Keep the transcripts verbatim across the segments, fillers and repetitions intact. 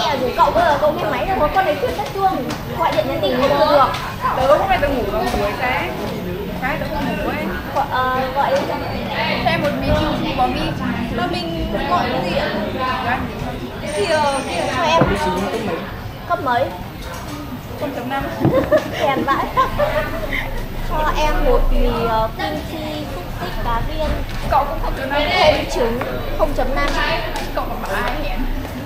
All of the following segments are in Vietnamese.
mẹ rủ cậu bây giờ cậu nghe máy rồi, con đấy khuyết tắt chuông, gọi điện nhắn tin không được được. Tớ hôm nay tớ ngủ vào buổi sáng, cái tớ không ngủ ấy. Gọi, uh, gọi đi cho cho em một mì kim chi bò mi. mà mình gọi cái gì ạ? Kìa, kìa cho em cấp mấy? không chấm năm. Hèn vãi. Cho em một mì uh, kim chi xúc xích cá viên. Cậu cũng không chấm năm. Thêm trứng không chấm năm. Cậu còn bảo ai hẹn.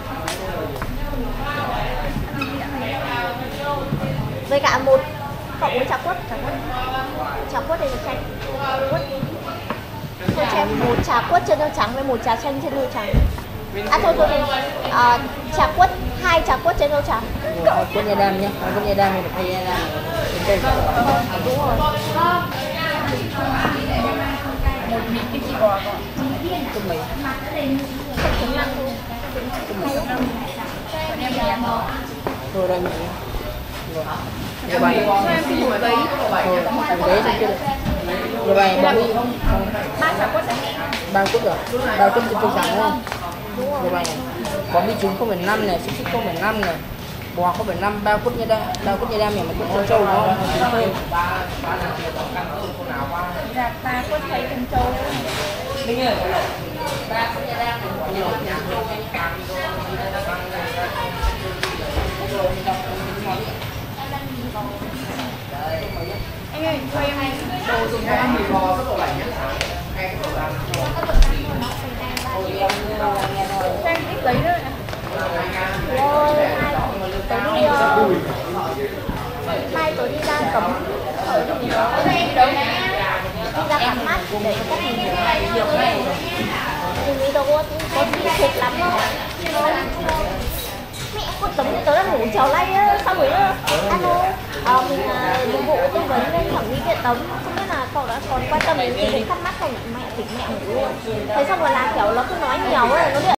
Với cả một cộng với trà quất, trà quất, trà quất đây là chanh. Quất. Thôi cho em một trà quất chân rau trắng với một trà chanh chân rau trắng. À thôi thôi, thôi. À, trà quất, hai trà quất chân rau trắng. Hai quất nha đam nhé, hai quất nha đam, một hai nha đam. Đúng rồi. Một mì kim chi bò còn. Cơm mì. Không chấm năm thôi. Còn em thì ăn thôi. Thôi đây mình. Rồi. Cho em xin một giấy. Thôi, ăn đấy xong chưa được. Rồi bài bò mi. Ba chả quất đấy. Ba quất rồi. Ba quất chân trắng đúng không? Rồi bài này. Bò mi trứng không phẩy năm này, xúc xích không phẩy năm này. Bò không phẩy năm, ba quất nha đam, ba quất nha đam này mà quất chân trâu đúng không? Là ba quất thấy chân trâu. Minh ơi. Ba quất nha đam này. Anh ơi, cho em đồ dùng cho ăn. Cho em ít giấy nữa. Rồi, hai tối đi, uh, hai tối đi ra cấm đi ra cắm mắt để cho các mình mình nghĩ đâu có có bị thiệt lắm đâu. Mẹ con tấm thì tớ đang ngủ chiều nay á, sao rồi á? Alo, ờ, mình là dịch vụ tư vấn lên thẩm mỹ viện tấm, không biết là cậu đã còn quan tâm đến gì đến thắc mắc không? Mẹ tỉnh mẹ ngủ luôn. Thế xong rồi là kiểu nó cứ nói nhiều ấy, nó điện